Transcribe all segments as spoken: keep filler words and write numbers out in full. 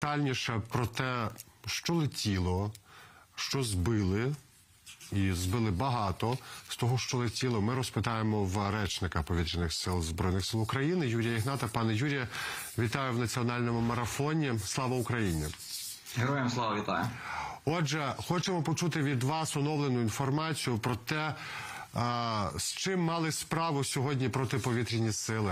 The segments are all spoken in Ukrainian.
детальніше про те, що летіло, що збили, і збили багато з того, що летіло, ми розпитаємо в речника Повітряних сил Збройних сил України Юрія Ігната. Пане Юрію, вітаю в національному марафоні. Слава Україні! Героям слава, вітаю! Отже, хочемо почути від вас оновлену інформацію про те, а, з чим мали справу сьогодні протиповітряні сили.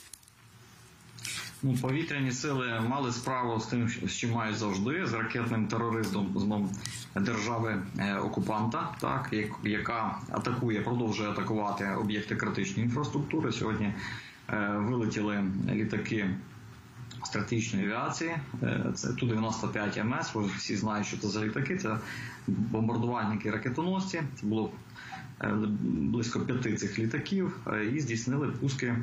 Ну, повітряні сили мали справу з тим, з чим мають завжди, з ракетним тероризмом держави-окупанта, так, яка атакує, продовжує атакувати об'єкти критичної інфраструктури. Сьогодні е, вилетіли літаки стратегічної авіації, це Ту дев'яносто п'ять Ем Ес, ви всі знають, що це за літаки, це бомбардувальники-ракетоносці, це було близько п'яти цих літаків, і здійснили пуски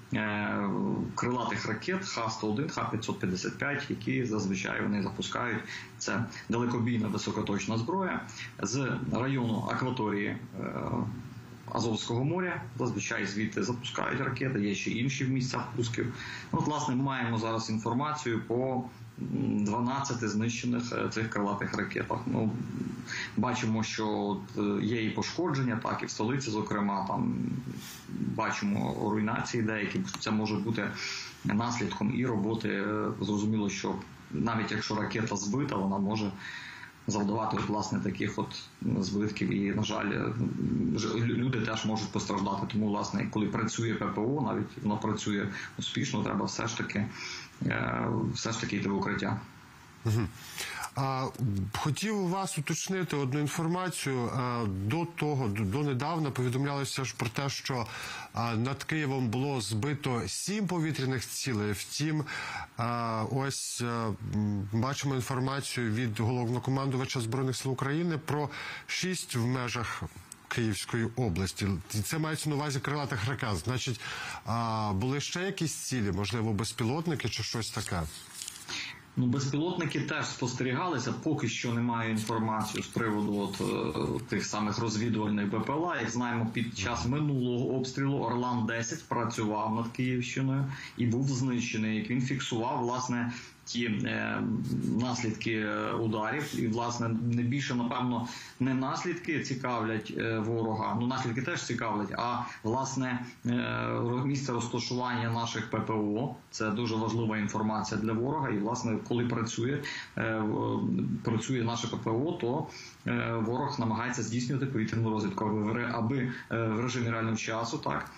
крилатих ракет Х сто один, Х п'ятсот п'ятдесят п'ять, які зазвичай вони запускають. Це далекобійна високоточна зброя з району акваторії Азовського моря, зазвичай звідти запускають ракети, є ще інші в місцях пусків. От, власне, маємо зараз інформацію по дванадцяти знищених цих крилатих ракетах. Ну, бачимо, що є і пошкодження, так, і в столиці, зокрема, там бачимо руйнації деякі, це може бути наслідком і роботи. Зрозуміло, що навіть якщо ракета збита, вона може завдавати, от, власне, таких от збитків, і, на жаль, люди теж можуть постраждати. Тому, власне, коли працює ППО, навіть воно працює успішно, треба все ж таки, все ж таки йти в укриття. Угу. А, хотів у вас уточнити одну інформацію. А, до того, до, до недавно повідомлялося ж про те, що а, над Києвом було збито сім повітряних цілей. Втім, а, ось а, бачимо інформацію від головнокомандувача Збройних сил України про шість в межах Київської області. Це мається на увазі крилатих ракет. Значить, а, були ще якісь цілі, можливо, безпілотники чи щось таке? Ну, безпілотники теж спостерігалися, поки що немає інформації з приводу от, е, тих самих розвідувальних Б П Л А. Як знаємо, під час минулого обстрілу Орлан десять працював над Київщиною і був знищений. Як він фіксував, власне, ті е, наслідки ударів. І, власне, не більше, напевно, не наслідки цікавлять е, ворога, ну, наслідки теж цікавлять, а, власне, е, місце розташування наших П П О. Це дуже важлива інформація для ворога. І, власне, коли працює, е, працює наше П П О, то е, ворог намагається здійснювати повітряну розвідку, аби, аби е, в режимі реального часу, так,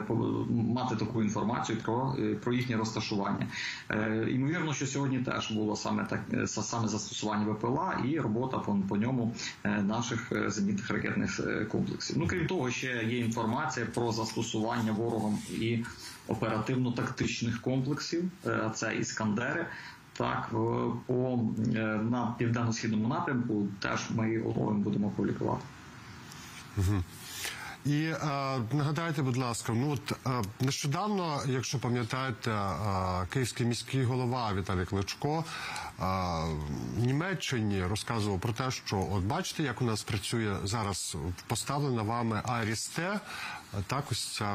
мати таку інформацію про, про їхнє розташування. Ймовірно, що сьогодні теж було саме так, саме застосування Б П Л А і робота по, по ньому наших зенітних ракетних комплексів. Ну, крім того, ще є інформація про застосування ворогом і оперативно-тактичних комплексів, це «Іскандери». Так, по, на південно-східному напрямку теж ми готовим будемо публікувати. Угу. І е, нагадайте, будь ласка, ну от е, нещодавно, якщо пам'ятаєте, е, київський міський голова Віталій Кличко е, в Німеччині розказував про те, що от бачите, як у нас працює зараз поставлена вами Айріс-Т, так, ось ця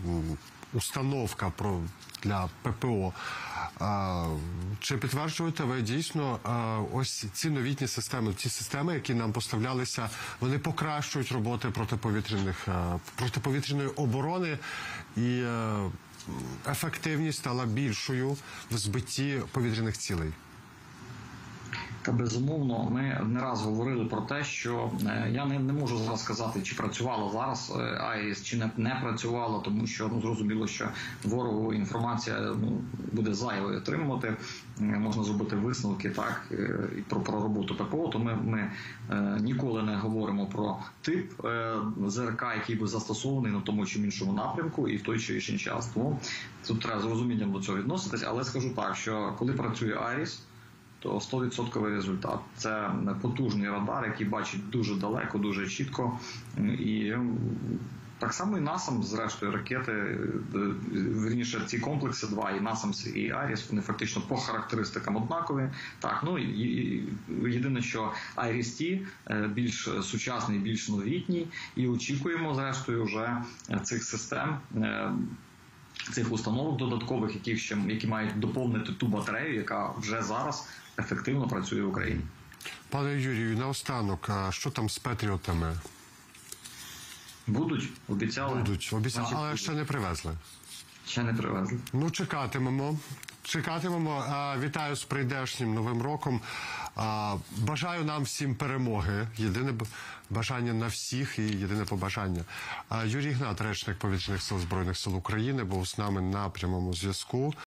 установка про для П П О. А, чи підтверджуєте ви дійсно а, ось ці новітні системи, ці системи, які нам поставлялися, вони покращують роботи протиповітряних, а, протиповітряної оборони, і а, ефективність стала більшою в збитті повітряних цілей? Та, безумовно, ми не раз говорили про те, що я не, не можу зараз сказати, чи працювала зараз Айріс, чи не, не працювала, тому що, ну, зрозуміло, що ворогу інформація, ну, буде зайвою отримувати, можна зробити висновки, так, і про, про роботу П П О, то ми, ми е, ніколи не говоримо про тип е, З Р К, який був застосований на тому чи іншому напрямку і в той чи інший час. Тому тут треба з розумінням до цього відноситись, але скажу так, що коли працює Айріс, то сто відсотків результат. Це потужний радар, який бачить дуже далеко, дуже чітко. І так само і насам, зрештою, ракети, вірніше, ці комплекси два, і насамс, і Айріс, вони фактично по характеристикам однакові. Так, ну, і, і, єдине, що Айріс-Т більш сучасний, більш новітній, і очікуємо, зрештою, вже цих систем цих установок додаткових, які ще які мають доповнити ту батарею, яка вже зараз ефективно працює в Україні. Пане Юрію, наостанок, а що там з Петріотами? Будуть, обіцяли. Будуть, обіцяли, Значить, але будуть. ще не привезли. Ще не привезли. Ну, чекатимемо. Чекатимемо. А, вітаю з прийдешнім Новим роком. А, бажаю нам всім перемоги. Єдине б- бажання на всіх і єдине побажання. А, Юрій Ігнат, речник Повітряних сил Збройних сил України, був з нами на прямому зв'язку.